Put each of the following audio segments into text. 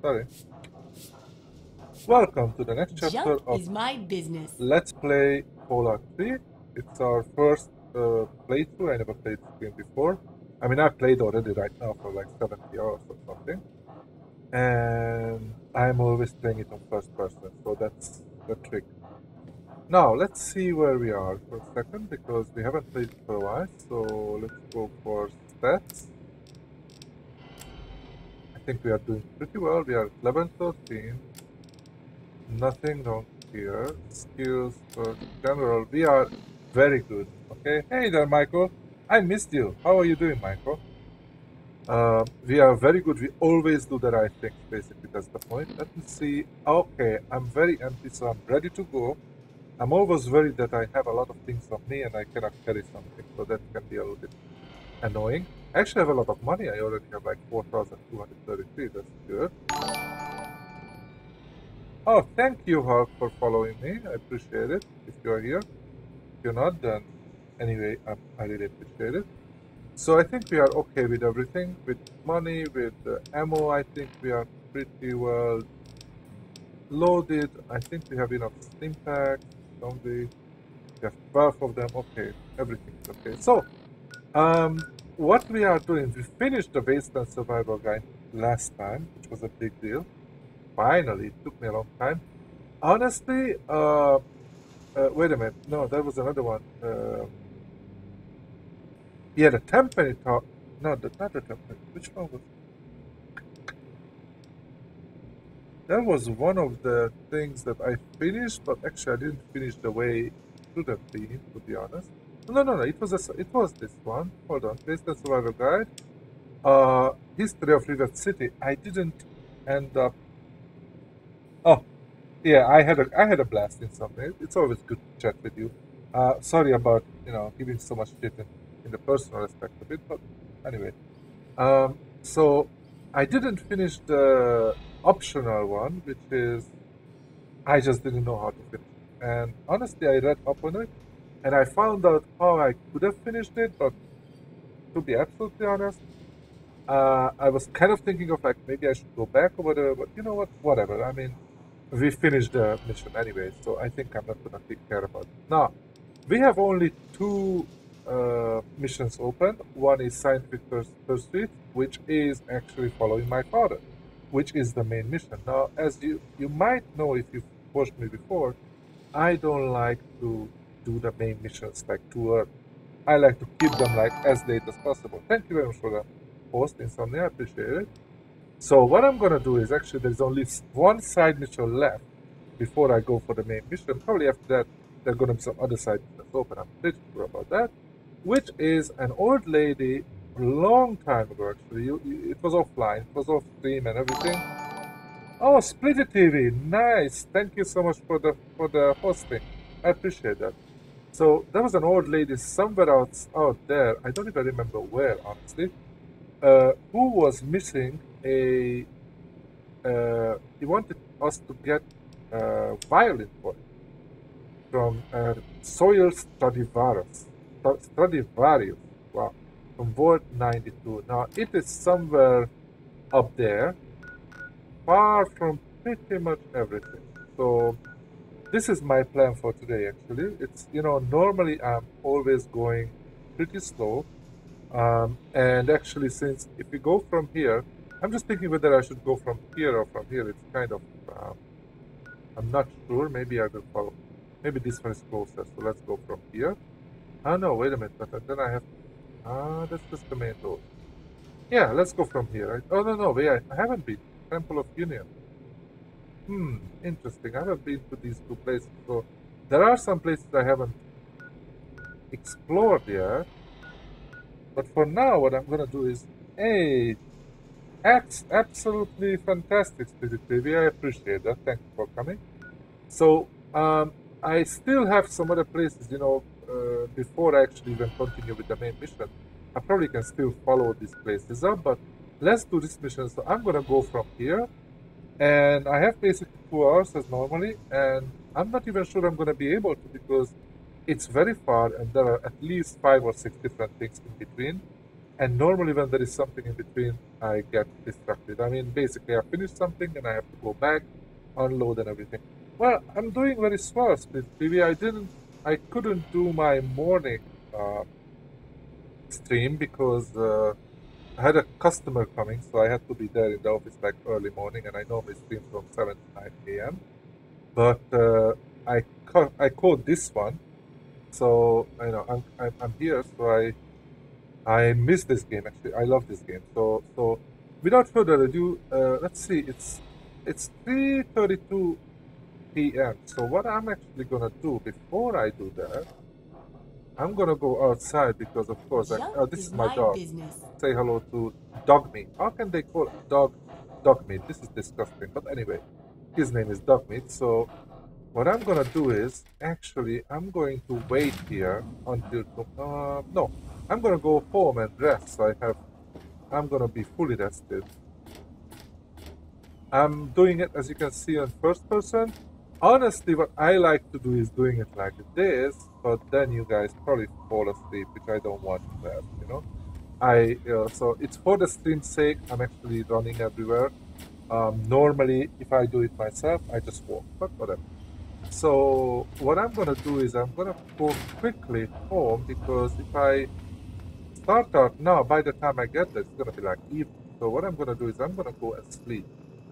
Sorry. Welcome to the next chapter Junk of is my business. Let's Play Fallout 3. It's our first playthrough. I never played this game before. I mean, I've played already right now for like 70 hours or something. And I'm always playing it on first person, so that's the trick. Now, let's see where we are for a second, because we haven't played it for a while. So let's go for stats. I think we are doing pretty well. We are at level 13. Nothing wrong here. Skills for general. We are very good. Okay. Hey there, Michael. I missed you. How are you doing, Michael? We are very good. We always do the right things, basically. That's the point. Let me see. Okay, I'm very empty, so I'm ready to go. I'm always worried that I have a lot of things on me and I cannot carry something, so that can be a little bit annoying. I actually have a lot of money. I already have like 4,233. That's good. Oh, thank you, Hulk, for following me. I appreciate it. If you're here, if you're not, then anyway, I really appreciate it. So I think we are okay with everything. With money, with ammo, I think we are pretty well loaded. I think we have enough stim packs, don't we? We have 12 of them. Okay, everything is okay. So, what we are doing, we finished the Wasteland Survival Guide last time, which was a big deal. Finally, it took me a long time. Honestly, wait a minute. No, that was another one. Yeah, the Temple talk. No, not the Temple. Which one was? That was one of the things that I finished, but actually I didn't finish the way it should have been, to be honest. No. It was this one. Hold on. Wasteland Survival Guide. History of Rivet City. I didn't end up. Oh, yeah. I had a blast in some way. It's always good to chat with you. Sorry about giving so much shit in the personal aspect of it, but anyway. So I didn't finish the optional one, which is I just didn't know how to finish it. And honestly, I read up on it, and I found out how I could have finished it, but to be absolutely honest, I was kind of thinking of like maybe I should go back or whatever, but you know what? Whatever. I mean, we finished the mission anyway, so I think I'm not gonna take care about it. Now, we have only two missions open. One is Scientific Pursuit, which is actually following my father, which is the main mission. Now, as you might know if you've watched me before, I don't like to do the main missions like too early. I like to keep them like as late as possible. Thank you very much for the post, Insomnia. I appreciate it. So what I'm gonna do is actually there's only one side mission left before I go for the main mission. Probably after that, there are gonna be some other side missions open. I'm pretty sure about that. Which is an old lady, a long time ago actually. It was offline, it was off stream and everything. Oh, Splitter TV, nice. Thank you so much for the hosting. I appreciate that. So there was an old lady somewhere out there. I don't even remember where, honestly. Who was missing a. He wanted us to get a violin for him from Sawyer Stradivarius. Stradivarius, wow, from World 92. Now, it is somewhere up there, far from pretty much everything. So, this is my plan for today, actually. It's, normally I'm always going pretty slow. And actually, since if we go from here, I'm just thinking whether I should go from here or from here. It's kind of, I'm not sure. Maybe I will follow. Maybe this one is closer. So let's go from here. Oh, no, wait a minute. But then I have, that's just the main road. Yeah, let's go from here. Right? Oh, no, wait, I haven't been. Temple of Union. Interesting. I haven't been to these two places. So there are some places I haven't explored yet. But for now, what I'm gonna do is, hey, absolutely fantastic, Spirit Baby. I appreciate that. Thank you for coming. So, I still have some other places, before I actually even continue with the main mission. I probably can still follow these places up, but let's do this mission. So I'm gonna go from here, and I have basically 2 hours as normally, and I'm not even sure I'm gonna be able to because it's very far, and there are at least 5 or 6 different things in between. And normally when there is something in between, I get distracted. I mean, basically I finish something and I have to go back, unload and everything. Well, I'm doing very slow, Split TV. I couldn't do my morning stream because I had a customer coming, so I had to be there in the office like early morning, and I normally stream from 7 to 9 a.m. But I caught this one, so you know I'm here, so I miss this game actually. I love this game. So without further ado, let's see. It's 3:32 p.m. So what I'm actually gonna do before I do that, I'm gonna go outside because of course this is my dog. Say hello to Dogmeat. How can they call Dogmeat? This is disgusting. But anyway, his name is Dogmeat. So what I'm gonna do is actually I'm going to wait here until no, I'm gonna go home and rest. So I'm gonna be fully rested. I'm doing it as you can see on first person. Honestly, what I like to do is doing it like this, but then you guys probably fall asleep, which I don't want to have, you know. So it's for the stream's sake. I'm actually running everywhere. Normally, if I do it myself, I just walk, but whatever. So what I'm gonna do is I'm gonna go quickly home because if I start out now, by the time I get there, it's gonna be like evening. So what I'm gonna do is I'm gonna go and sleep.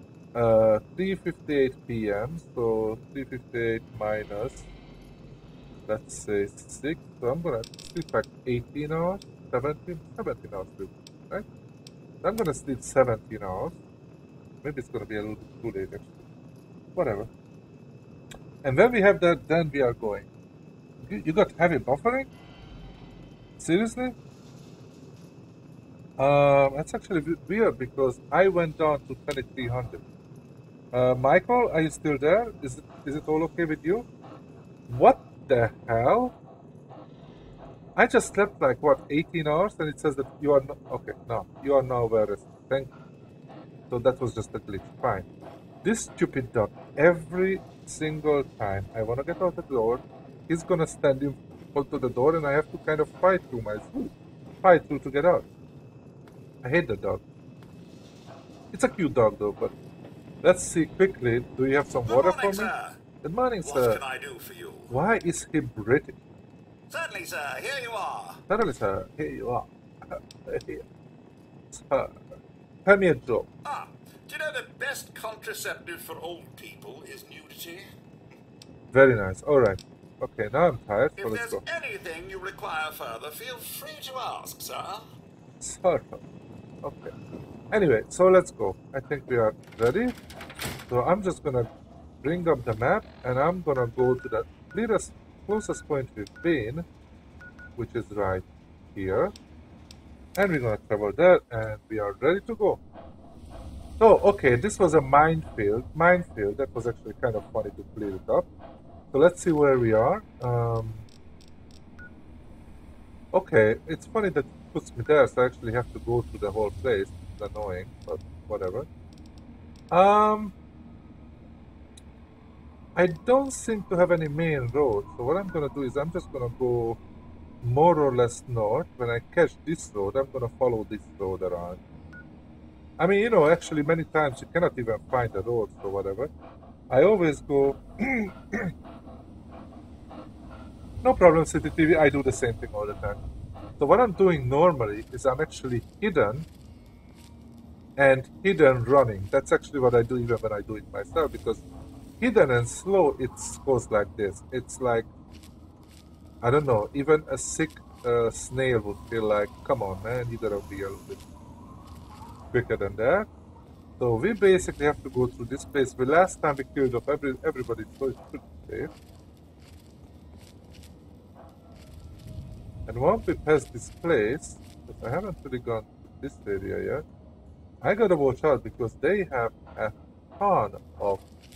3:58 p.m. So 3:58 minus, let's say 6. So I'm gonna sleep like 18 hours, 17 hours sleep, right? So I'm gonna sleep 17 hours. Maybe it's gonna be a little bit too late actually. Whatever. And when we have that, then we are going. You got heavy buffering? Seriously? That's actually weird because I went down to 2300. Michael, are you still there? Is it all okay with you? What the hell? I just slept like what 18 hours and it says that you are okay. No, you are now well rested. Thank you. So that was just a glitch. Fine. This stupid dog, every single time I want to get out the door, he's gonna stand in front of the door and I have to kind of fight through to get out. I hate the dog. It's a cute dog though, but let's see quickly. Do you have some water for me? Sir. Good morning, sir. What can I do for you? Why is he British? Certainly, sir. Here you are. Certainly, sir. Here you are. Here. Sir. Tell me a joke. Do you know the best contraceptive for old people is nudity? Very nice. All right. Okay, now I'm tired, so If let's there's go. anything you require further, feel free to ask, sir. Sort of. Okay. Anyway, so let's go. I think we are ready. So I'm just gonna bring up the map and I'm gonna go to the closest point we've been, which is right here. And we're gonna travel there and we are ready to go. So, okay, this was a minefield. That was actually kind of funny to clear it up. So let's see where we are. Okay, it's funny that it puts me there, so I actually have to go through the whole place. It's annoying, but whatever. I don't seem to have any main road, so what I'm gonna do is I'm just gonna go more or less north. When I catch this road, I'm gonna follow this road around. I mean, you know, actually many times you cannot even find the roads or whatever. I always go... No problem, City TV, I do the same thing all the time. So what I'm doing normally is I'm actually hidden and hidden running. That's actually what I do even when I do it myself, because hidden and slow, it goes like this. It's like, I don't know, even a sick snail would feel like, come on, man, you gotta be a little bit quicker than that. So we basically have to go through this place. The last time we killed off everybody, so it's pretty safe. And once we pass this place, because I haven't really gone to this area yet, I gotta watch out because they have a ton of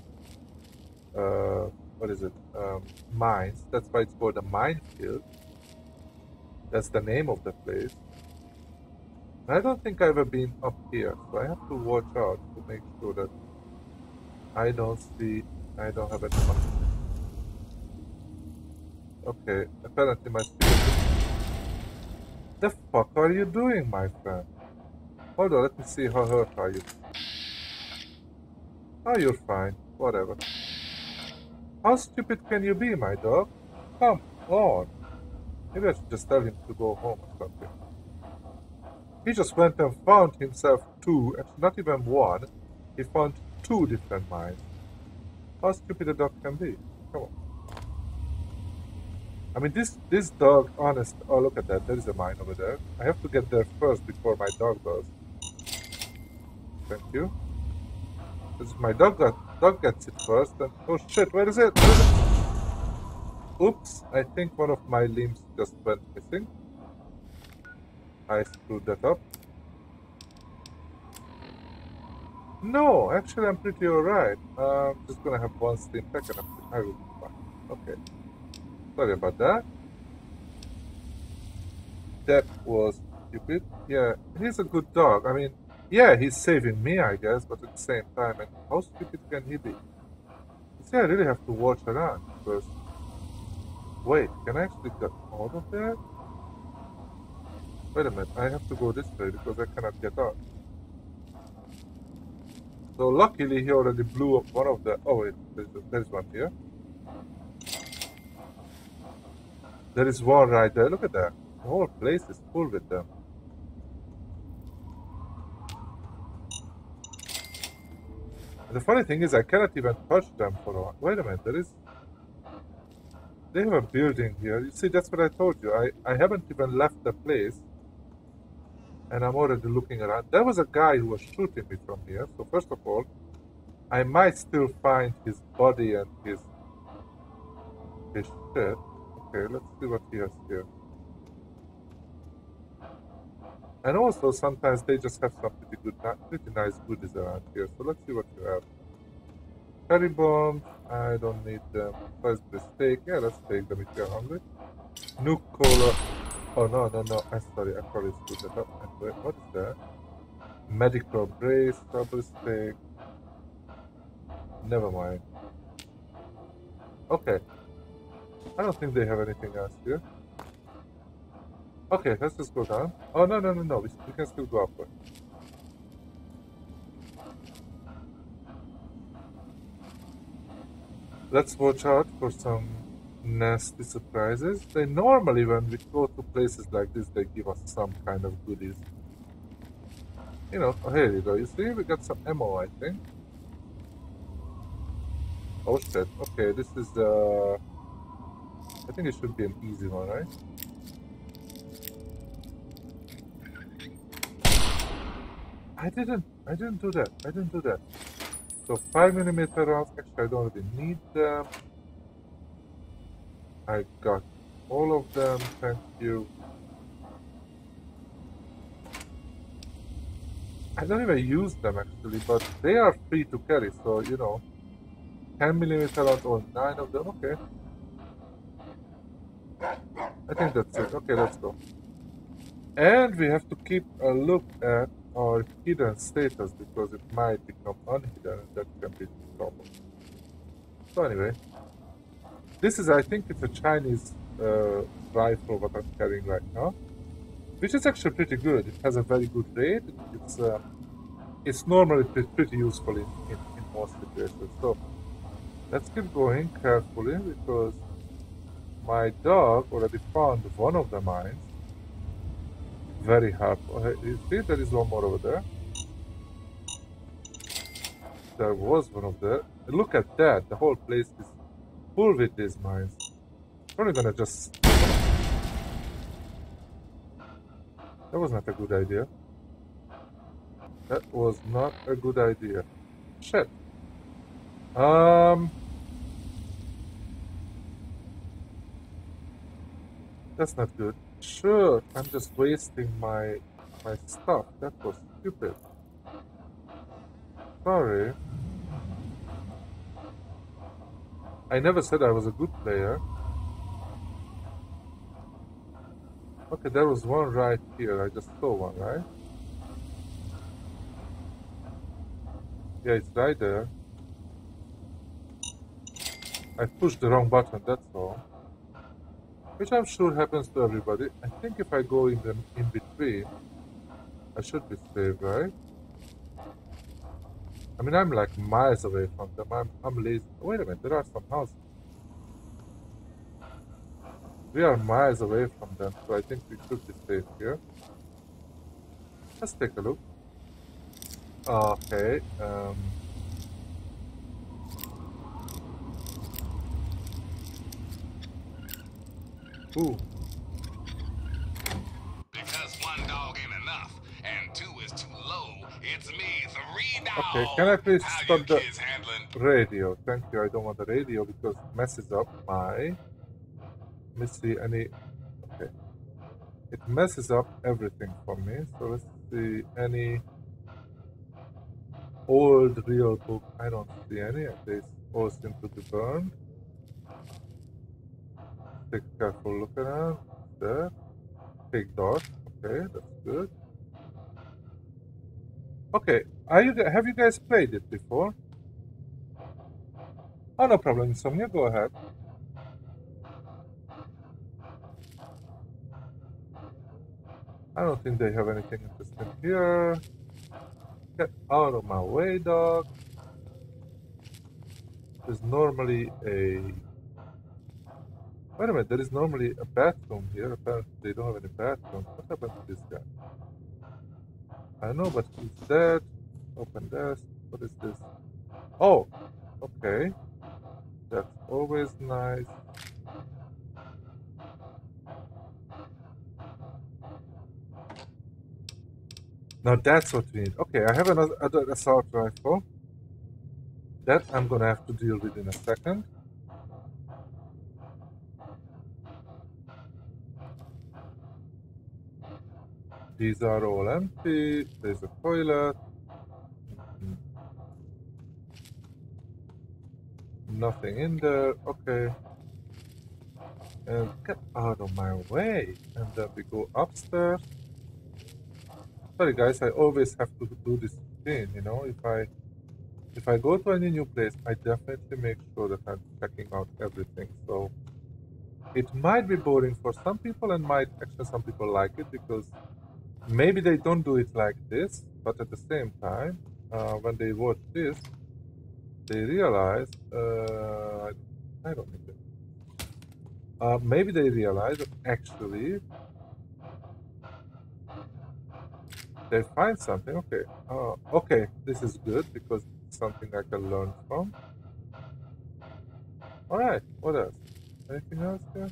mines. That's why it's called a minefield. That's the name of the place. I don't think I've ever been up here, so I have to watch out to make sure that I don't have any money. Okay, apparently my speed. The fuck are you doing, my friend? Hold on, let me see how hurt are you. Oh, you're fine. Whatever. How stupid can you be, my dog? Come on. Maybe I should just tell him to go home or something. He just went and found himself two, actually not even one. He found two different mines. How stupid a dog can be. Come on. I mean, this dog, honest. Oh, look at that. There is a mine over there. I have to get there first before my dog does. Thank you. Because my dog gets it first. And oh shit, where is it? Where is it? Oops, I think one of my limbs just went missing. I screwed that up. No, actually I'm pretty alright. I'm just gonna have one steam pack and I will be fine. Okay. Sorry about that. That was stupid. Yeah, he's a good dog. I mean, yeah, he's saving me, I guess, but at the same time, and how stupid can he be? You see, I really have to watch around because... Wait, can I actually get out of there? Wait a minute, I have to go this way because I cannot get out. So luckily he already blew up one of the... Oh wait, there's one here. There is one right there, look at that. The whole place is full with them. And the funny thing is I cannot even touch them for a while. Wait a minute, there is... They have a building here. You see, that's what I told you. I haven't even left the place. And I'm already looking around. There was a guy who was shooting me from here. So first of all, I might still find his body and his shit. Okay, let's see what he has here. And also, sometimes they just have some pretty nice goodies around here. So let's see what you have. Cherry bombs, I don't need them. Salisbury steak, yeah, let's take them if you're hungry. Nuke cola. Oh no, I'm sorry, I probably screwed that up. Anyway, what is that? Medical brace, strawberry steak. Never mind. Okay. I don't think they have anything else here. Okay, let's just go down. Oh no, we can still go upward. Let's watch out for some nasty surprises. They normally, when we go to places like this, they give us some kind of goodies. You know, oh, here you go. You see, we got some ammo, I think. Oh shit. Okay, this is I think it should be an easy one, right? I didn't do that. So 5mm rounds, actually I don't really need them. I got all of them, thank you. I don't even use them actually, but they are free to carry, so you know. 10mm rounds or 9 of them, okay. I think that's it. Okay, let's go. And we have to keep a look at our hidden status because it might become unhidden and that can be trouble. So anyway, this is, I think it's a Chinese rifle what I'm carrying right now, which is actually pretty good. It has a very good rate. It's normally pretty useful in most situations. So let's keep going carefully because my dog already found one of the mines. Very hard. You see, there is one more over there. There was one of there. Look at that. The whole place is full with these mines. Probably gonna just... That was not a good idea. That was not a good idea. Shit. That's not good. Sure, I'm just wasting my stuff. That was stupid. Sorry. I never said I was a good player. Okay, there was one right here. I just saw one, right? Yeah, it's right there. I pushed the wrong button, that's all. which I'm sure happens to everybody. I think if I go in the in between, I should be safe, right? I mean, I'm like miles away from them. I'm lazy. Wait a minute, there are some houses. We are miles away from them, so I think we should be safe here. Let's take a look. Okay. Ooh. Because one dog ain't enough, and two is too low, it's me, three Okay. Can I dog. please How you stop the kids handling? radio? Thank you. I don't want the radio because it messes up my. Let me see any. Okay. It messes up everything for me. So let's see any old real book. I don't see any. They all seem to be burned. Take a careful look around. There. Take dot. Okay, that's good. Okay, have you guys played it before? Oh, no problem, Insomnia. Go ahead. I don't think they have anything interesting here. Get out of my way, dog. There's normally a... Wait a minute, there is normally a bathroom here. Apparently they don't have any bathroom. What happened to this guy? I know, but he's dead. Open this. What is this? Oh, okay. That's always nice. Now that's what we need. Okay, I have another assault rifle. That I'm gonna have to deal with in a second. These are all empty. There's a toilet. Nothing in there. Okay. And get out of my way. And then we go upstairs. Sorry guys, I always have to do this thing, you know. If I go to any new place, I definitely make sure that I'm checking out everything. So it might be boring for some people and might actually some people like it because maybe they don't do it like this, but at the same time, when they watch this, they realize, I don't think that. Maybe they realize that actually they find something. Okay, okay, this is good because it's something I can learn from. All right, what else? Anything else here?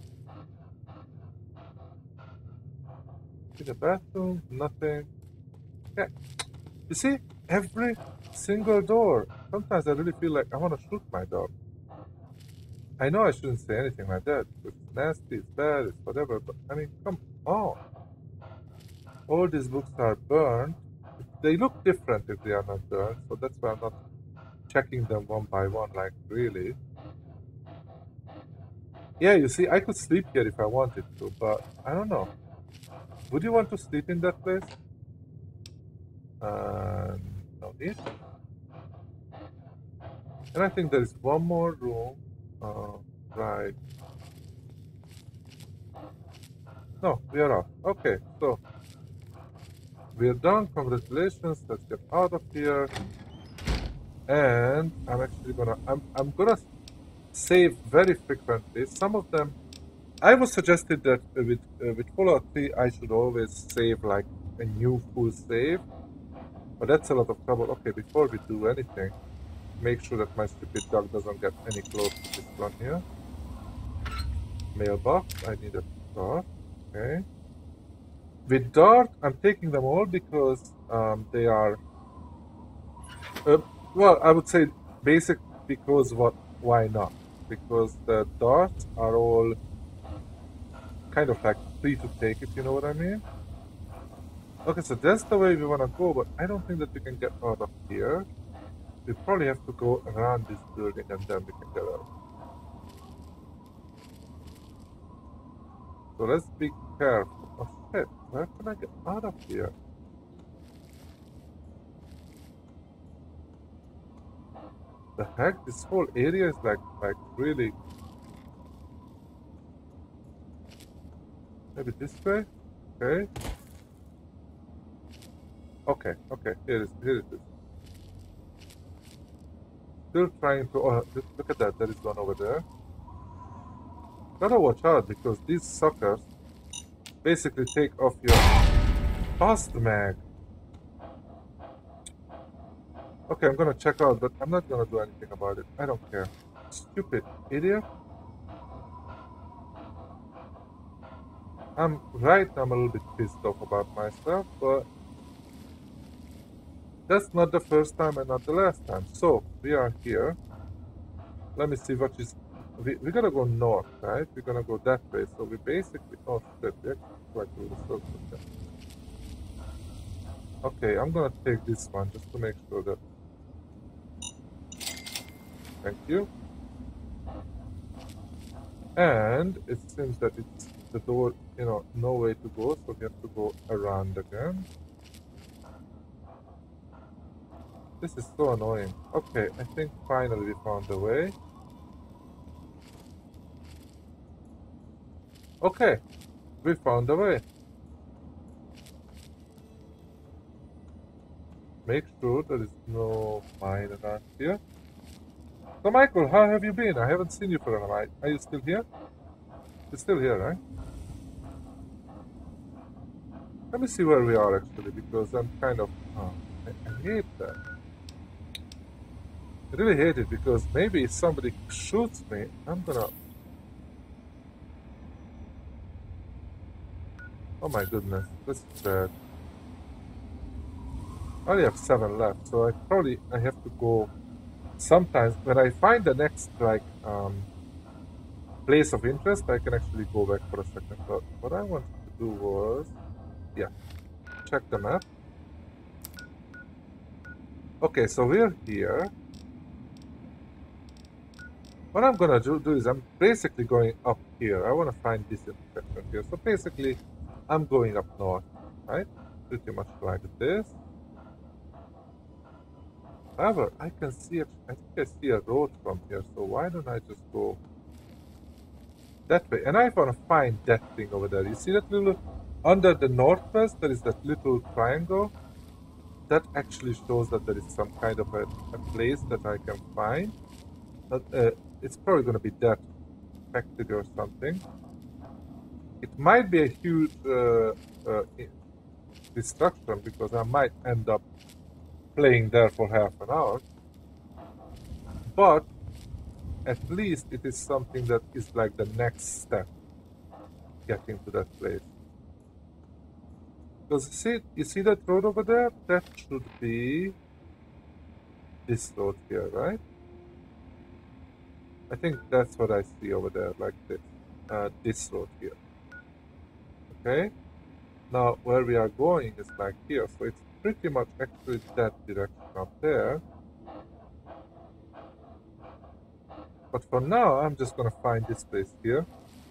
In the bathroom, nothing. Yeah, you see, every single door. Sometimes I really feel like I want to shoot my dog. I know I shouldn't say anything like that because it's nasty, it's bad, it's whatever, but I mean, come on. All these books are burned. They look different if they are not burned, so that's why I'm not checking them one by one, like really. Yeah, you see, I could sleep here if I wanted to, but I don't know. Would you want to sleep in that place? No need. And I think there is one more room. Right. No, we are off. Okay, so we're done. Congratulations. Let's get out of here. And I'm actually I'm gonna save very frequently. Some of them, I was suggested that with Fallout 3 I should always save like a new full save, but that's a lot of trouble. Okay, before we do anything, make sure that my stupid dog doesn't get any close to this one here. Mailbox, I need a dart. Okay. With dart, I'm taking them all because they are well, I would say basic because why not? Because the darts are all kind of like free to take, if you know what I mean. Okay, so that's the way we want to go, but I don't think that we can get out of here. We probably have to go around this building and then we can get out. So let's be careful. Oh shit, where can I get out of here? The heck? This whole area is like really... Maybe this way? Okay. Okay, okay, here it is. Still trying to... Oh, look at that, there is one over there. Gotta watch out, because these suckers basically take off your fast mag. Okay, I'm gonna check out, but I'm not gonna do anything about it. I don't care. Stupid idiot. I'm a little bit pissed off about myself, but that's not the first time and not the last time. So, we are here. Let me see what is... We're gonna go north, right? We're gonna go that way. So we basically... Oh, shit. We actually quite do the circle there. Okay, I'm gonna take this one just to make sure that... Thank you. And it seems that it's the door, you know, no way to go, so we have to go around again. This is so annoying. Okay, I think finally we found the way. Okay, we found the way. Make sure there is no mine around here. So Michael, how have you been? I haven't seen you for a while. Are you still here? You're still here, right? Let me see where we are actually, because I'm kind of... Oh, I hate that. I really hate it, because maybe if somebody shoots me, I'm gonna... Oh my goodness, this is bad. I only have 7 left, so I have to go... Sometimes, when I find the next, like, place of interest, I can actually go back for a second. But what I wanted to do was... Yeah, check the map. Okay, so we're here. What I'm gonna do is I'm basically going up here. I want to find this intersection here. So basically, I'm going up north, right? Pretty much like this. However, I can see, I think I see a road from here. So why don't I just go that way? And I want to find that thing over there. You see that little, under the northwest, there is that little triangle. That actually shows that there is some kind of a place that I can find. But, it's probably going to be that factory or something. It might be a huge destruction, because I might end up playing there for half an hour. But at least it is something that is like the next step getting to that place. Because you see that road over there? That should be this road here, right? I think that's what I see over there, like this. This road here. Okay? Now, where we are going is like here, so it's pretty much actually that direction up there. But for now, I'm just gonna find this place here.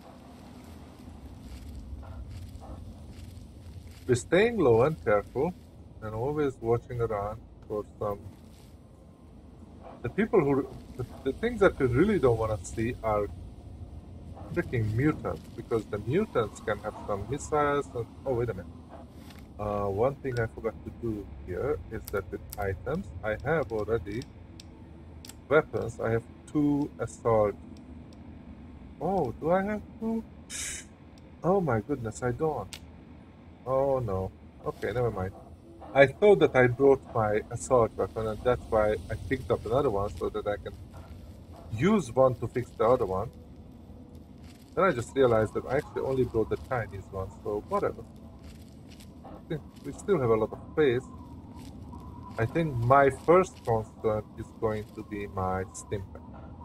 We're staying low and careful, and always watching around for some... The people who... The things that we really don't want to see are freaking mutants, because the mutants can have some missiles and... Oh, wait a minute. One thing I forgot to do here is that with items, I have already weapons. I have 2 assault. Oh, do I have 2? Oh my goodness, I don't. Oh no. Okay, never mind. I thought that I brought my assault weapon, and that's why I picked up another one, so that I can use one to fix the other one. Then I just realized that I actually only brought the Chinese one, so whatever. I think we still have a lot of space. I think my first concern is going to be my Stimpak.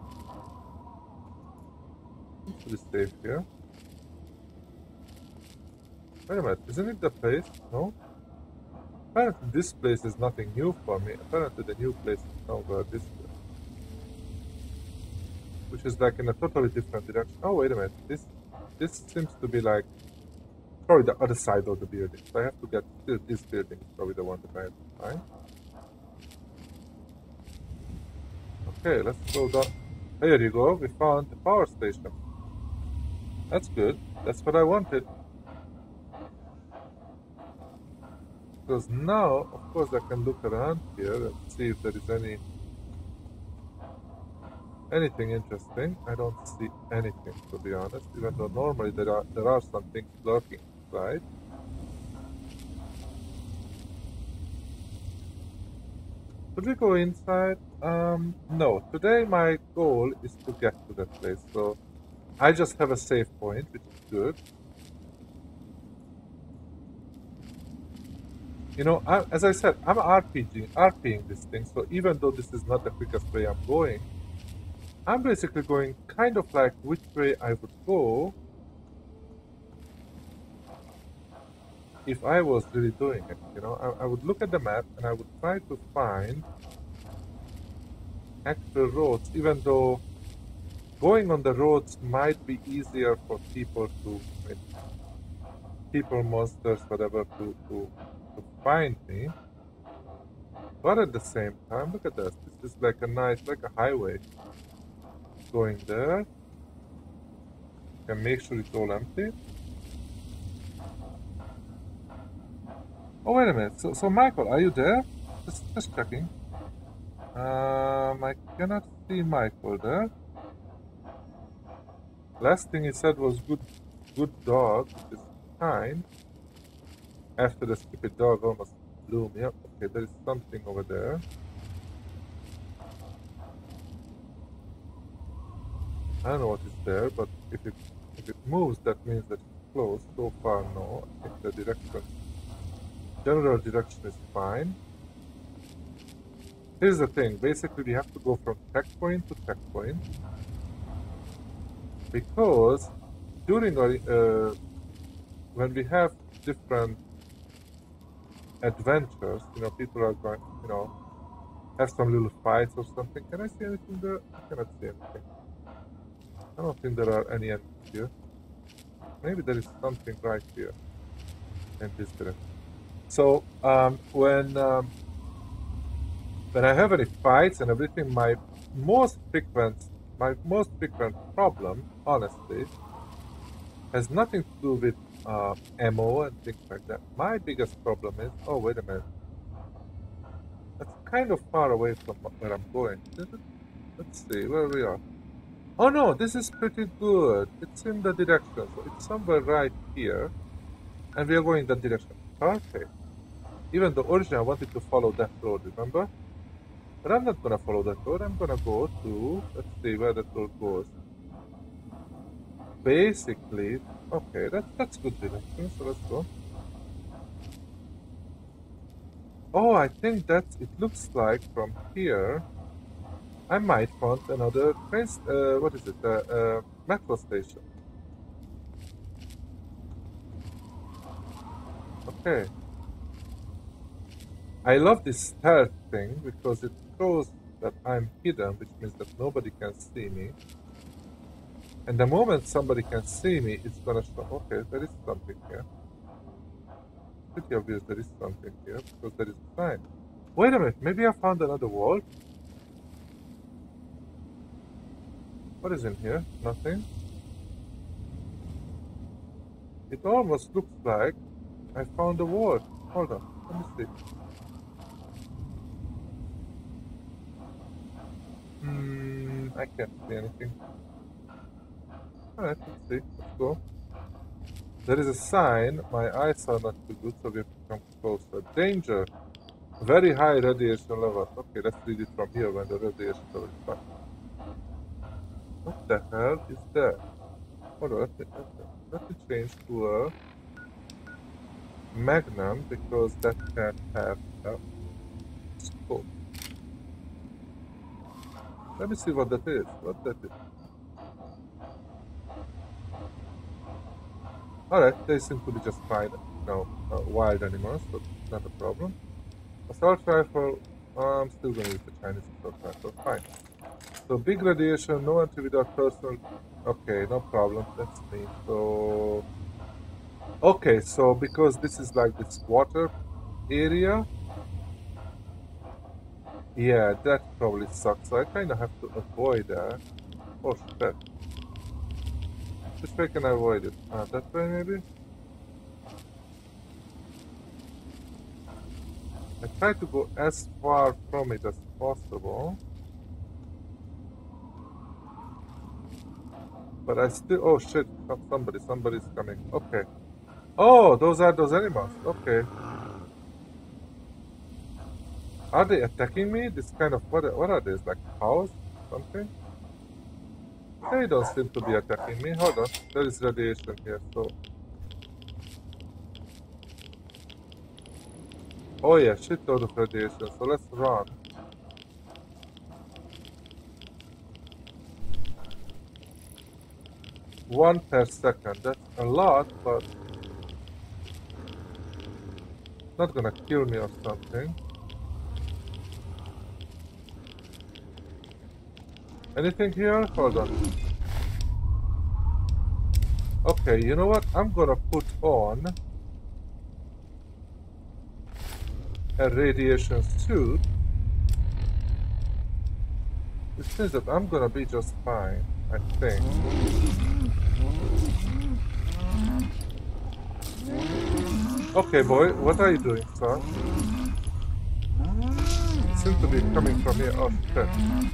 Seems to be safe here. Wait a minute, isn't it the place? No? Apparently this place is nothing new for me. Apparently the new place is somewhere this way. Which is like in a totally different direction. Oh, wait a minute. This seems to be like probably the other side of the building. So I have to get this building is probably the one that I have to find. Okay, let's go down. There you go. We found the power station. That's good. That's what I wanted. Because now, of course, I can look around here and see if there is anything interesting. I don't see anything, to be honest, even though normally there are some things lurking inside. Should we go inside? No. Today my goal is to get to that place, so I just have a save point, which is good. You know, as I said, I'm RPing this thing, so even though this is not the quickest way I'm going, I'm basically going kind of like which way I would go if I was really doing it, you know. I would look at the map and I would try to find actual roads, even though going on the roads might be easier for people monsters, whatever, to find me. But at the same time, look at this. This is like a nice, like a highway going there. Can make sure it's all empty. Oh, wait a minute. So Michael, are you there? Just checking. I cannot see Michael there. Last thing he said was good dog, which is kind. After the stupid dog almost blew me up. Okay, there is something over there. I don't know what is there, but if it moves, that means that it's close. So far, no. I think the direction, general direction is fine. Here's the thing. Basically, we have to go from checkpoint to checkpoint because during our when we have different adventures, you know, people are going, you know, have some little fights or something. Can I see anything there? I cannot see anything. I don't think there are any enemies here. Maybe there is something right here in this direction. So when I have any fights and everything, my most frequent problem, honestly, has nothing to do with ammo and things like that. My biggest problem is, oh, wait a minute. That's kind of far away from where I'm going. Let's see where we are. Oh no, this is pretty good. It's in the direction, so it's somewhere right here. And we are going that direction. Perfect. Even though originally I wanted to follow that road, remember? But I'm not gonna follow that road. I'm gonna go to, let's see where that road goes. Basically, okay, that's good direction, so let's go. Oh, I think it looks like from here, I might find another train, what is it, metro station. Okay. I love this stealth thing because it shows that I'm hidden, which means that nobody can see me. And the moment somebody can see me, it's gonna show, okay, there is something here. Pretty obvious there is something here, because there is a sign. Wait a minute, maybe I found another wall? What is in here? Nothing. It almost looks like I found a wall. Hold on, let me see. I can't see anything. Alright, let's see. Let's go. There is a sign. My eyes are not too good, so we have to come closer. Danger. Very high radiation level. Okay, let's read it from here when the radiation level is high. What the hell is that? Hold on, let me change to a Magnum because that can have a scope. Let me see what that is. What that is. Alright, they seem to be just fine. No, wild animals, but not a problem. Assault rifle, I'm still going to use the Chinese assault rifle. Fine. So big radiation, no entry without personal. Okay, no problem. That's me. So okay, so because this is like this water area, yeah, that probably sucks. So I kind of have to avoid that. Oh shit! Which way can I avoid it? That way maybe. I try to go as far from it as possible. But I still... Oh shit, somebody's coming. Okay. Oh, those are those animals. Okay. Are they attacking me? This kind of... What are these? Like cows? Something? They don't seem to be attacking me. Hold on. There is radiation here, so... Oh yeah, shitload of radiation, so let's run. One per second. That's a lot, but... It's not gonna kill me or something. Anything here? Hold on. Okay, you know what? I'm gonna put on a radiation suit. Which means that I'm gonna be just fine, I think. Okay, boy, what are you doing, sir? It seems to be coming from here. Oh, shit.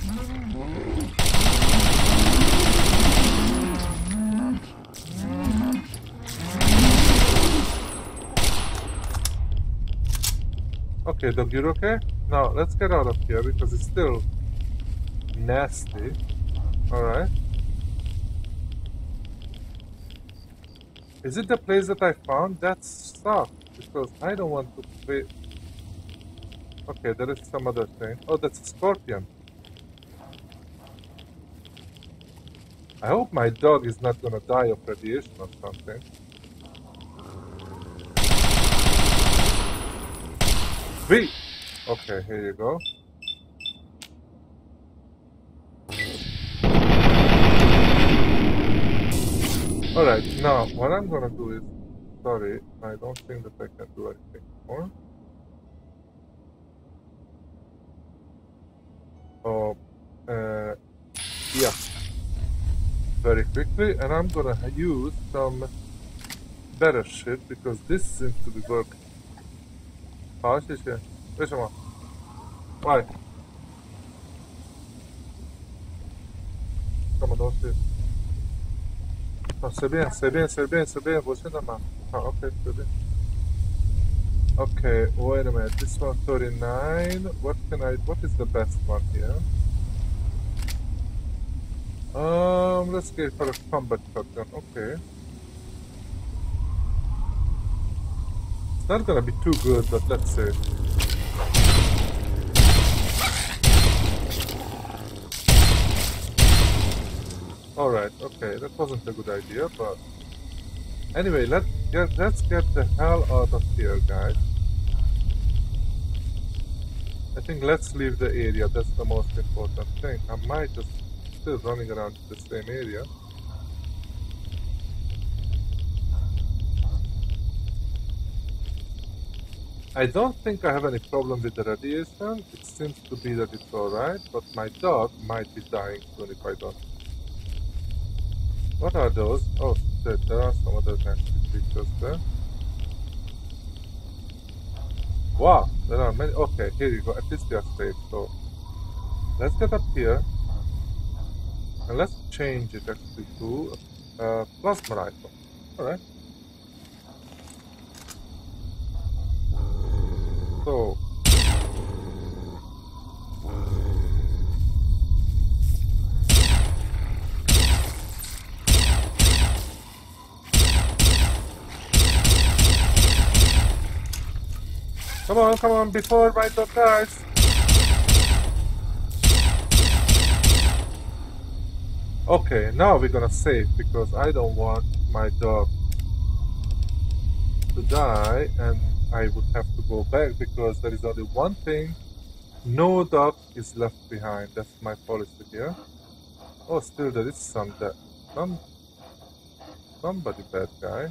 Okay, dog, you're okay? Now, let's get out of here because it's still nasty. Alright. Is it the place that I found? That sucks because I don't want to play. Okay, there is some other thing. Oh, that's a scorpion. I hope my dog is not gonna die of radiation or something. V! Okay, here you go. Alright, now what I'm gonna do is... Sorry, I don't think that I can do anything more. Oh, yeah. Very quickly, and I'm gonna use some better shit because this seems to be working. Ah, sì, sì. Laissez-moi. Vai. Come on, sì. No, c'est bien, c'est bien, c'est bien, c'est bien. What's in the map? Ah, okay, c'est bien. Okay, wait a minute. This one 39. What is the best one here? Let's go for a combat shotgun. Okay. It's not gonna be too good, but let's see. Alright, okay, that wasn't a good idea, but... Anyway, let's get the hell out of here, guys. I think let's leave the area, that's the most important thing. I might just still running around the same area. I don't think I have any problem with the radiation. It seems to be that it's alright, but my dog might be dying soon if I don't. What are those? Oh shit, there are some other nasty creatures there. Wow, there are many. Okay, here you go. At least they are safe. So let's get up here and let's change it actually to plasma rifle. Alright. So come on, before my dog dies. Okay, now we're gonna save because I don't want my dog to die and I would have to go back because there is only one thing. No dog is left behind. That's my policy here. Oh, still there is somebody bad guy.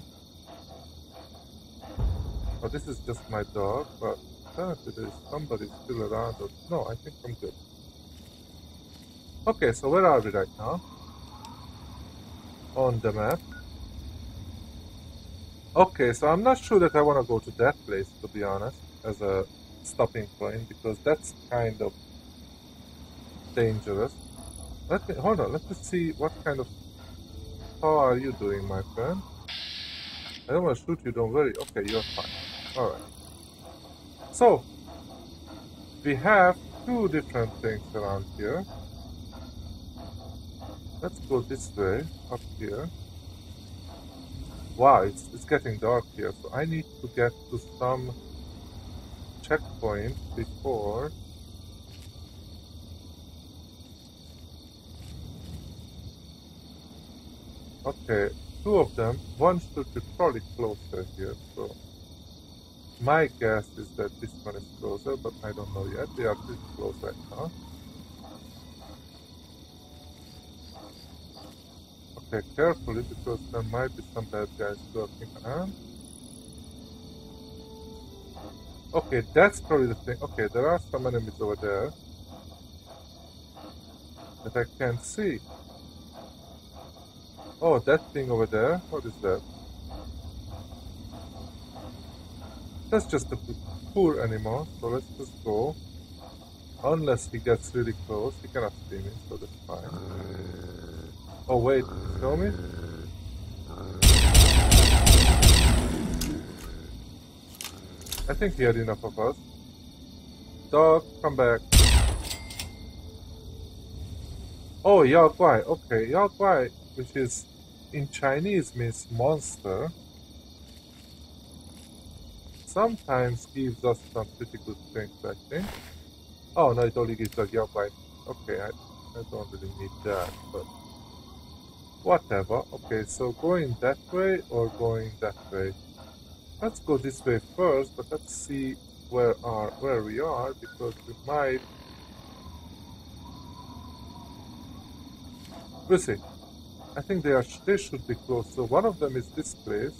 Oh, this is just my dog, but apparently there is somebody still around. No, I think I'm good. Okay, so where are we right now? On the map. Okay, so I'm not sure that I want to go to that place, to be honest, as a stopping point because that's kind of dangerous. Hold on, let me see what kind of... How are you doing, my friend? I don't want to shoot you, don't worry. Okay, you're fine. Alright. So, we have two different things around here. Let's go this way, up here. Wow, it's getting dark here, so I need to get to some checkpoint before... Okay, two of them. One should be probably closer here, so... My guess is that this one is closer, but I don't know yet. They are pretty close right now. Okay, carefully, because there might be some bad guys lurking around. Okay, that's probably the thing. Okay, there are some enemies over there that I can't see. Oh, that thing over there? What is that? That's just a poor animal, so let's just go. Unless he gets really close, he cannot see me, so that's fine. Oh wait, you know me? I think he had enough of us. Dog, come back. Oh, Yao Guai. Okay, Yao Guai, which is in Chinese means monster, sometimes gives us some pretty good things, I think. Oh no, it only gives us Yao Guai. Okay, I don't really need that, but whatever. Okay, so going that way or going that way? Let's go this way first, but let's see where we are, because we might... We'll see. I think they should be close. So one of them is this place.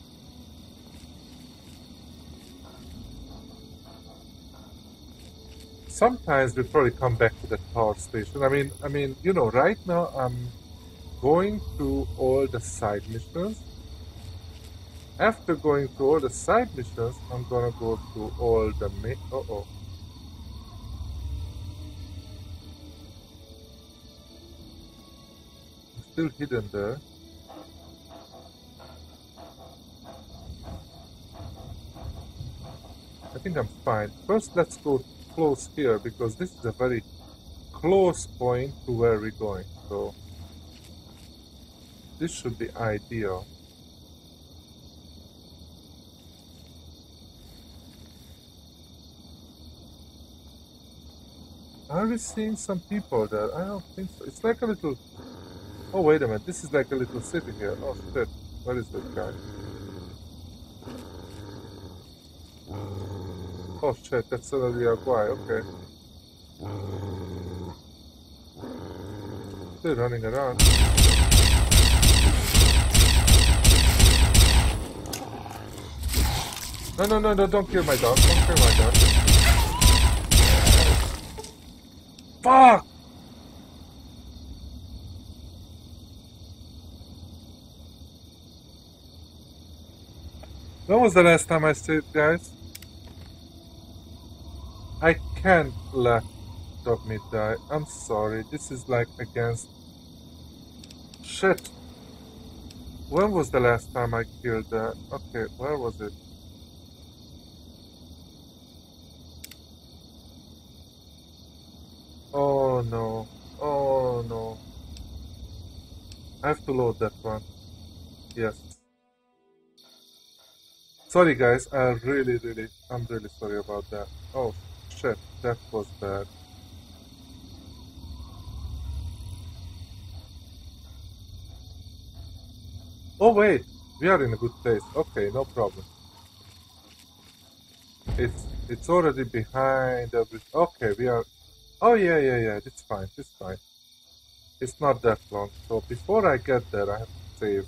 Sometimes we probably come back to that power station. I mean, you know, right now I'm going through all the side missions. After going through all the side missions, I'm gonna go through all the main... Uh-oh. I'm still hidden there. I think I'm fine. First, let's go close here, because this is a very close point to where we're going. So, this should be ideal. Are we seeing some people there? I don't think so. It's like a little... Oh, wait a minute. This is like a little city here. Oh, shit. Where is that guy? Oh, shit. That's another Yao Guai. Okay. Still running around. No, don't kill my dog. Don't kill my dog. Fuck! When was the last time I saved, guys? I can't let Dogmeat die. I'm sorry. This is like against... Shit! When was the last time I killed that? Okay, where was it? Oh no. Oh no. I have to load that one. Yes. Sorry guys, I'm really sorry about that. Oh shit, that was bad. Oh wait, we are in a good place. Okay, no problem. It's already behind everything. Okay, we are... Oh yeah, it's fine, it's fine. It's not that long, so before I get there I have to save.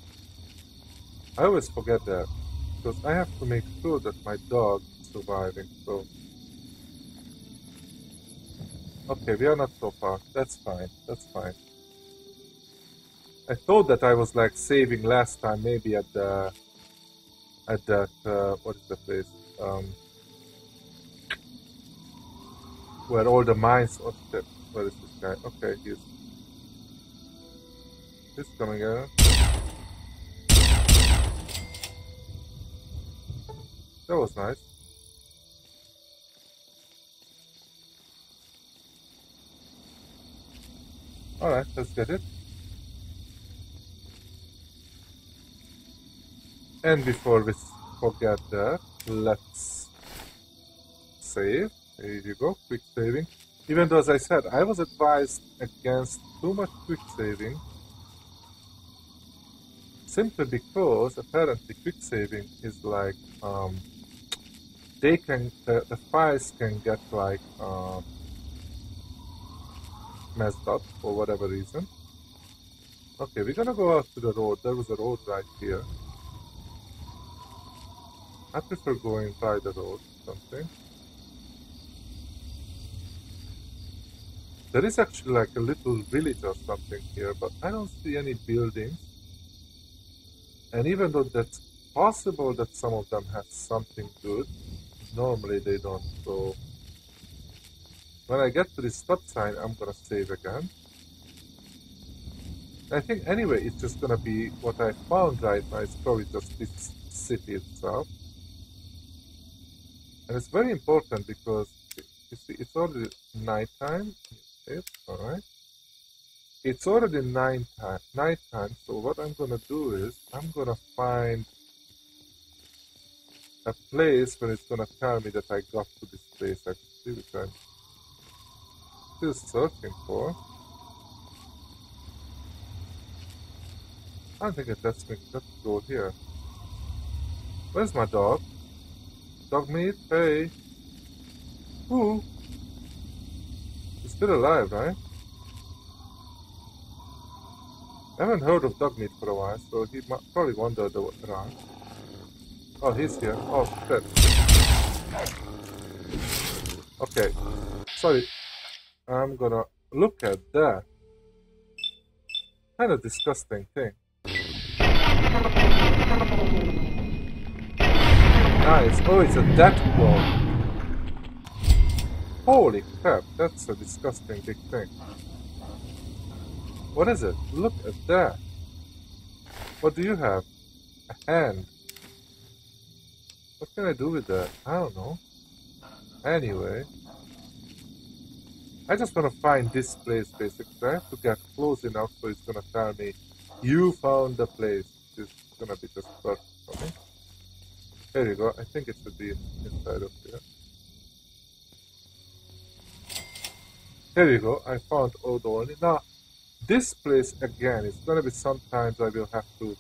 I always forget that, because I have to make sure that my dog is surviving, so... Okay, we are not so far, that's fine, that's fine. I thought that I was like saving last time, maybe at the... At that, what is the place? where all the mines. Oh shit! Where is this guy? Okay, he's coming out. That was nice. Alright, let's get it. And before we forget that, let's save. There you go, quick saving. Even though, as I said, I was advised against too much quick saving. Simply because apparently quick saving is like, the files can get like, messed up for whatever reason. Okay, we're gonna go out to the road. There was a road right here. I prefer going by the road or something. There is actually like a little village or something here, but I don't see any buildings. And even though that's possible that some of them have something good, normally they don't. So when I get to this stop sign, I'm gonna save again. I think anyway, it's just gonna be what I found right now. It's probably just this city itself. And it's very important because, you see, it's already nighttime. Alright. It's already nighttime, so what I'm gonna do is, I'm gonna find a place where it's gonna tell me that I got to this place actually, which I'm still searching for. I don't think it lets me go here. Where's my dog? Dog meat? Hey. Who? He's still alive, right? I haven't heard of dog meat for a while, so he probably wandered around. Oh, he's here. Oh, shit. Okay. Sorry. I'm gonna look at that. Kind of disgusting thing. Nice. Oh, it's a death claw. Holy crap, that's a disgusting big thing. What is it? Look at that. What do you have? A hand. What can I do with that? I don't know. Anyway. I just want to find this place basically. I have to get close enough so it's going to tell me, you found the place. It's going to be just perfect for me. There you go. I think it should be inside of here. Here you go. I found Old Olney. Now, this place again, it's going to be sometimes I will have to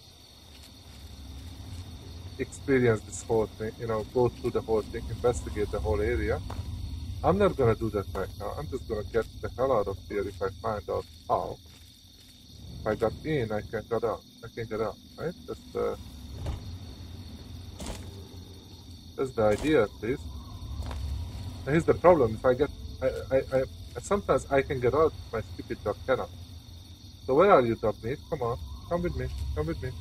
experience this whole thing, you know, go through the whole thing, investigate the whole area. I'm not going to do that right now. I'm just going to get the hell out of here if I find out how. If I got in, I can get out. I can get out, right? That's the idea, at least. And here's the problem. If I get... sometimes I can get out, my stupid dog cannot. So where are you, dog meat? Come on. Come with me. Come with me.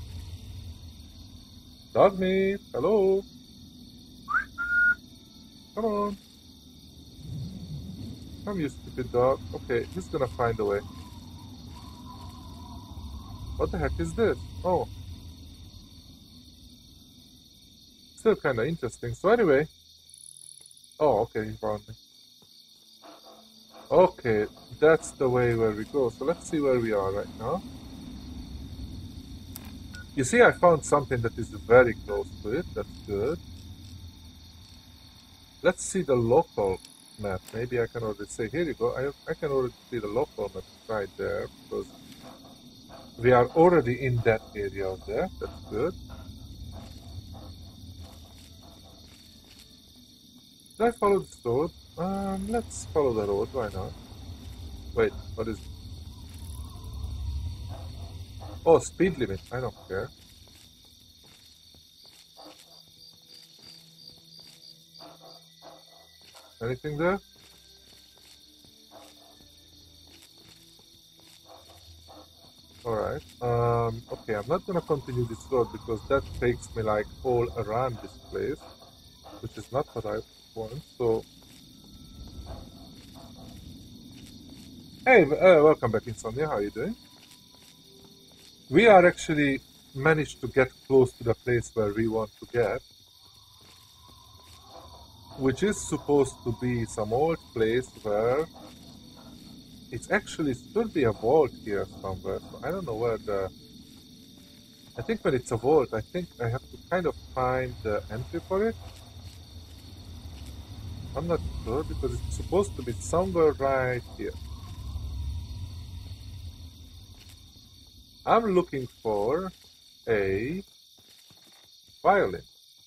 Dog meat. Hello. Come on. Come, you stupid dog. Okay, he's gonna find a way. What the heck is this? Oh. Still kind of interesting. So anyway. Oh, okay, he found me. Okay, that's the way where we go. So let's see where we are right now. You see, I found something that is very close to it. That's good. Let's see the local map. Maybe I can already say, here you go. I can already see the local map right there because we are already in that area out there. That's good. Did I follow this road? Let's follow the road. Why not? Wait, what is it? Oh, speed limit. I don't care. Anything there? Alright. Okay, I'm not gonna continue this road because that takes me like all around this place, which is not what I want. So Hey, welcome back, Insomnia. How are you doing? We are actually managed to get close to the place where we want to get, which is supposed to be some old place where it's actually should be a vault here somewhere. So I don't know where the. I think when it's a vault, I think I have to kind of find the entry for it. I'm not sure because it's supposed to be somewhere right here. I'm looking for a violin.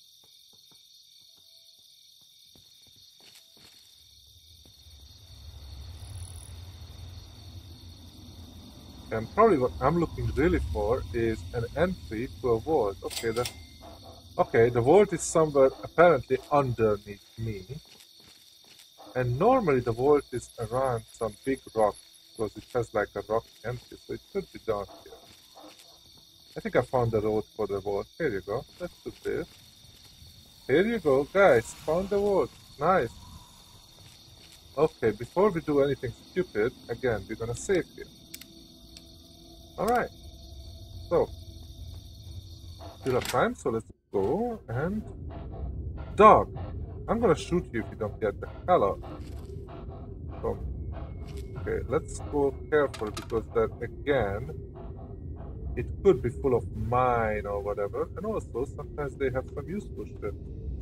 And probably what I'm looking really for is an entry to a vault. Okay, the vault is somewhere apparently underneath me. And normally the vault is around some big rock because it has like a rock entry, so it should be down here. I think I found the road for the vault. Here you go. That should be it. Here you go, guys. Found the vault. Nice. Okay, before we do anything stupid, again, we're gonna save here. Alright. So, still have time, so let's go and... Dog! I'm gonna shoot you if you don't get the hell out. So, okay, let's go careful because that, again, it could be full of mine or whatever, and also sometimes they have some useful shit.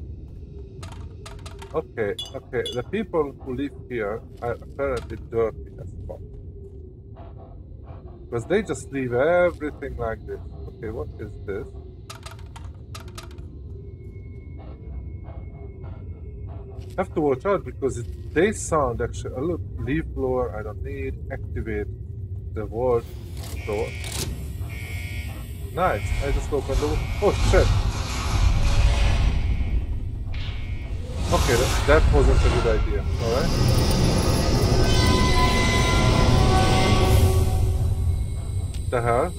Okay, the people who live here are apparently dirty as fuck. Because they just leave everything like this. Okay, what is this? Have to watch out because they sound actually. Oh, look, leaf blower, I don't need. Activate the vault door. Nice, I just opened the. Oh shit! Okay, that wasn't a good idea. Alright. The hell?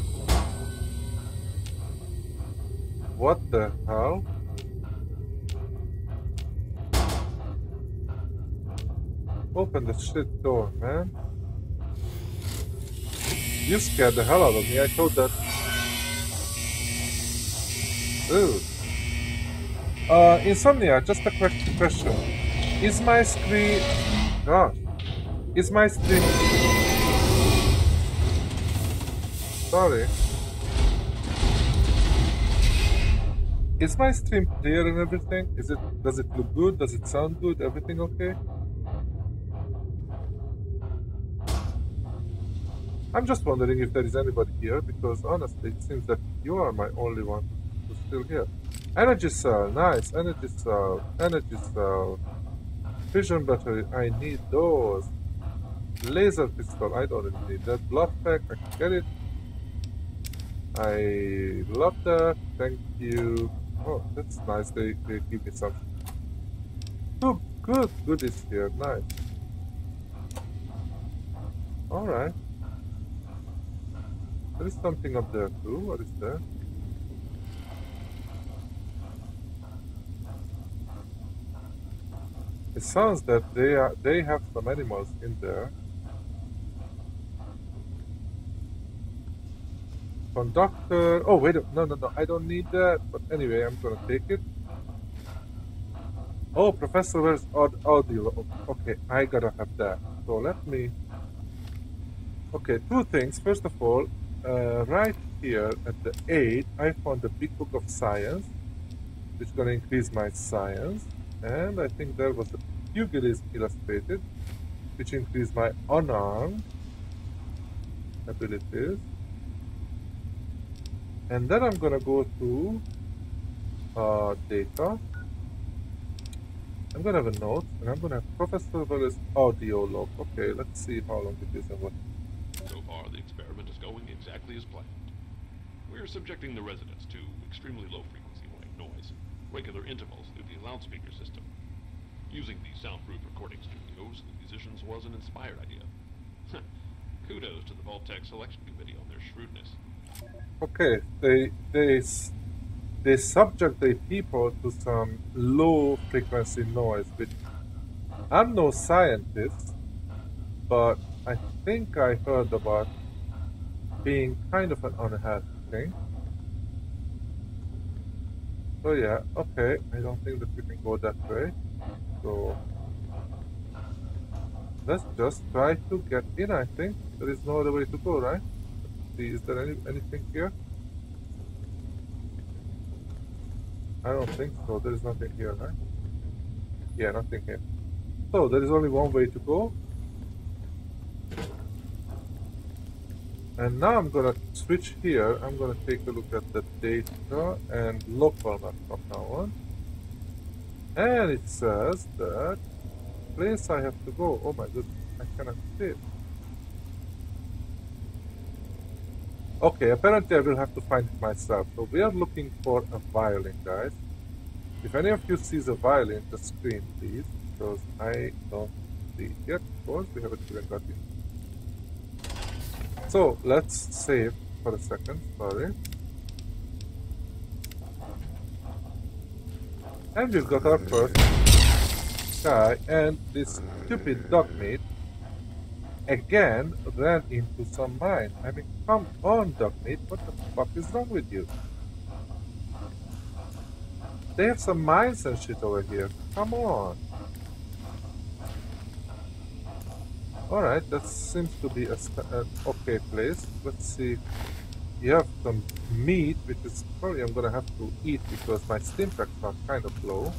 What the hell? Open the shit door, man. You scared the hell out of me. I thought that. Ooh. Insomnia, just a quick question. Is my screen... Gosh. Is my stream... Sorry. Is my stream clear and everything? Does it look good? Does it sound good? Everything okay? I'm just wondering if there is anybody here, because honestly, it seems that you are my only one who's still here. Energy cell, nice. Energy cell, energy cell. Fission battery, I need those. Laser pistol, I don't really need that. Blood pack, I can get it. I love that, thank you. Oh, that's nice, they give me some. Oh, good is here, nice. Alright. There is something up there too, what is that? It sounds that they have some animals in there. Conductor. Oh wait, no, I don't need that. But anyway, I'm gonna take it. Oh, Professor, where's audio? Okay, I gotta have that. So let me. Okay, two things. First of all, right here at the 8, I found the Big Book of Science, which is gonna increase my science. And I think there was a pugilist illustrated, which increased my unarmed abilities. And then I'm gonna go to data. I'm gonna have a note, and I'm gonna have Professor Wallace audio log. Okay, let's see how long it is and what. So far, the experiment is going exactly as planned. We're subjecting the residents to extremely low-frequency white noise, regular intervals through the loudspeaker system. Using the soundproof recording studios, the musicians was an inspired idea. Kudos to the Vault-Tec selection committee on their shrewdness. Okay, they subject the people to some low-frequency noise, which I'm no scientist, but I think I heard about being kind of an unhealthy thing. So yeah, okay, I don't think that we can go that way. So let's just try to get in, I think. There is no other way to go, right? Let's see, is there anything here? I don't think so. There is nothing here, right? Yeah, nothing here. So there is only one way to go. And now I'm gonna switch here. I'm gonna take a look at the data and local map from now on. And it says that place I have to go. Oh my goodness, I cannot see it. Okay, apparently I will have to find it myself. So we are looking for a violin, guys. If any of you sees a violin, just scream, please, because I don't see it yet. Of course, we haven't even got it. So let's save for a second. Sorry. And we've got our first guy, and this stupid dog meat again ran into some mine. I mean, come on, dog meat, what the fuck is wrong with you? They have some mines and shit over here. Come on. Alright, that seems to be an okay place. Let's see. You have some meat, which is probably I'm gonna have to eat because my stim packs are kind of low.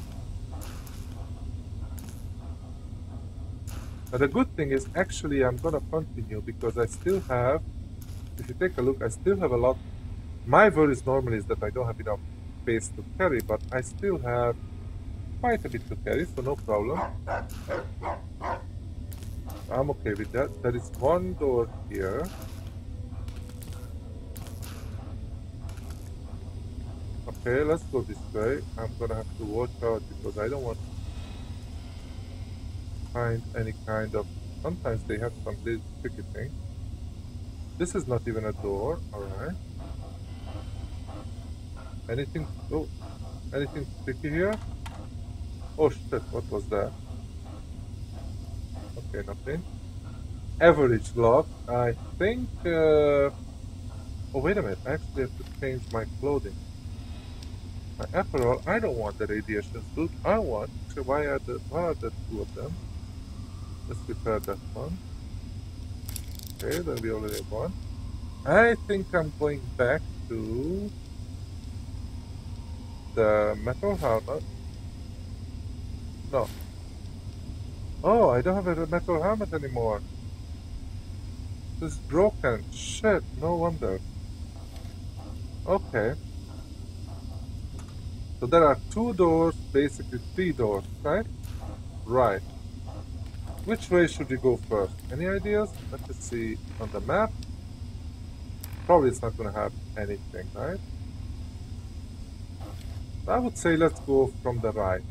But the good thing is, actually, I'm gonna continue because I still have, if you take a look, I still have a lot. My worries normally is that I don't have enough space to carry, but I still have quite a bit to carry, so no problem. I'm okay with that. There is one door here. Okay, let's go this way. I'm gonna have to watch out because I don't want to find any kind of... Sometimes they have some little tricky thing. This is not even a door, alright. Anything... Oh, anything tricky here? Oh shit, what was that? Okay, nothing. Average lock. I think... Oh, wait a minute. I actually have to change my clothing. My apparel, I don't want the radiation suit. I want... So why are the two of them? Let's repair that one. Okay, then we already have one. I think I'm going back to the metal helmet. No. Oh, I don't have a metal helmet anymore. This is broken. Shit, no wonder. Okay. So there are two doors, basically three doors, right? Right. Which way should we go first? Any ideas? Let's just see on the map. Probably it's not going to have anything, right? I would say let's go from the right.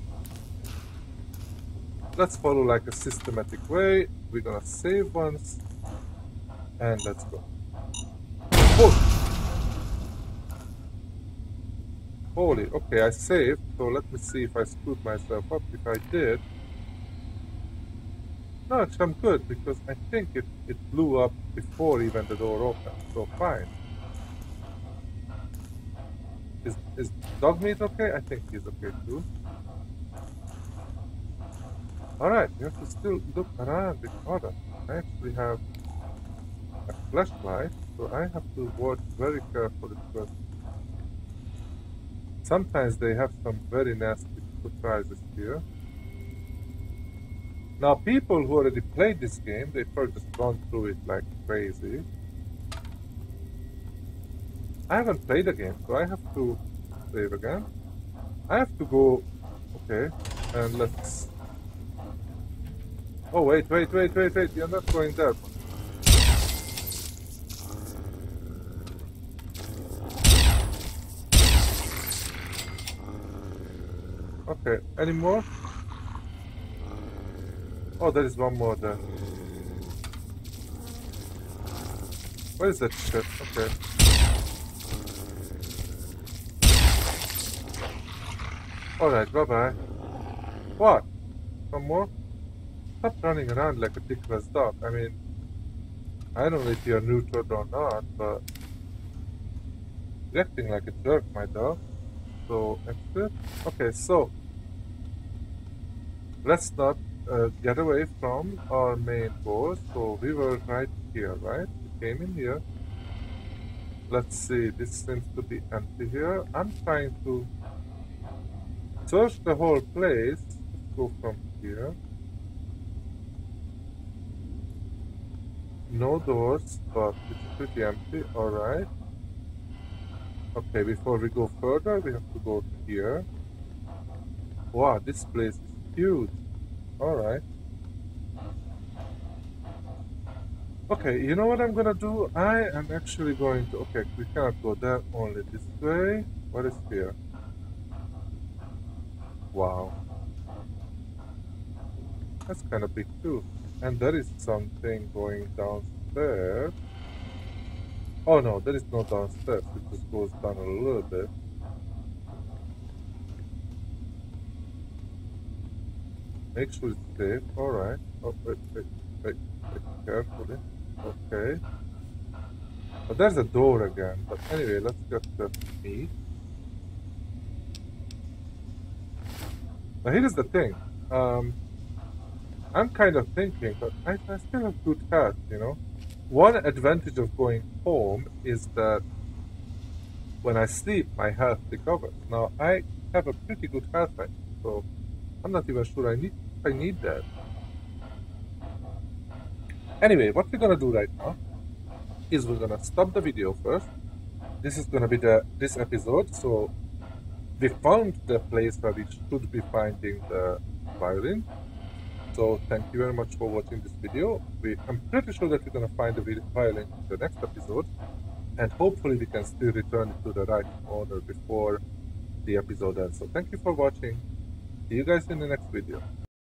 Let's follow like a systematic way. We're gonna save once. And let's go. Oh! Holy, okay, I saved. So let me see if I screwed myself up. If I did... No, actually I'm good because I think it blew up before even the door opened. So fine. Is dog meat okay? I think he's okay too. Alright, you have to still look around with order. I actually have a flashlight, so I have to watch very carefully because sometimes they have some very nasty surprises here. Now, people who already played this game, they've probably just gone through it like crazy. I haven't played the game, so I have to save again. I have to go... Okay, and let's... Oh, wait, you're not going there. Okay, any more? Oh, there is one more there. What is that shit? Okay. Alright, bye-bye. What? Some more? Stop running around like a dickless dog. I mean, I don't know if you're neutered or not, but you're acting like a jerk, my dog. So, exit. Okay, so let's not get away from our main goal. So we were right here, right? We came in here. Let's see, this seems to be empty here. I'm trying to search the whole place. Let's go from here. No doors, but it's pretty empty. Alright. Okay, before we go further, we have to go here. Wow, this place is huge. Alright. Okay, you know what I'm gonna do? I am actually going to... Okay, we cannot go there, only this way. What is here? Wow. That's kind of big too. And there is something going downstairs. Oh no, there is no downstairs. It just goes down a little bit. Make sure it's safe. Alright. Oh, wait, carefully. Okay. But there's a door again. But anyway, let's get the meat. Now here is the thing. I'm kind of thinking, but I still have good health, you know? One advantage of going home is that when I sleep, my health recovers. Now, I have a pretty good health right now, so I'm not even sure I need that. Anyway, what we're gonna do right now is we're gonna stop the video first. This is gonna be this episode, so we found the place where we should be finding the violin. So thank you very much for watching this video. I'm pretty sure that we're gonna find the violin in the next episode, and hopefully we can still return it to the right owner before the episode ends. So thank you for watching. See you guys in the next video.